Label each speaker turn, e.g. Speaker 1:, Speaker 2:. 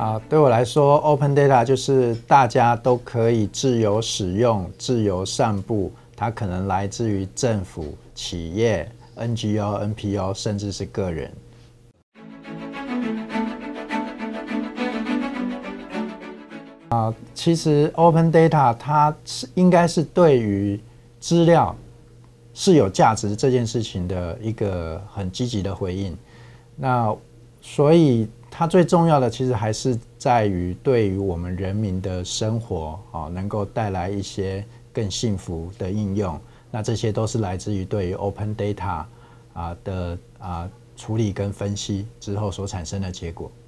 Speaker 1: 对我来说 ，Open Data 就是大家都可以自由使用、自由散布，它可能来自于政府、企业、NGO、NPO， 甚至是个人。其实 Open Data 它应该是对于资料是有价值这件事情的一个很积极的回应。那所以它最重要的其实还是在于对于我们人民的生活能够带来一些更幸福的应用。那这些都是来自于对于 Open Data 的处理跟分析之后所产生的结果。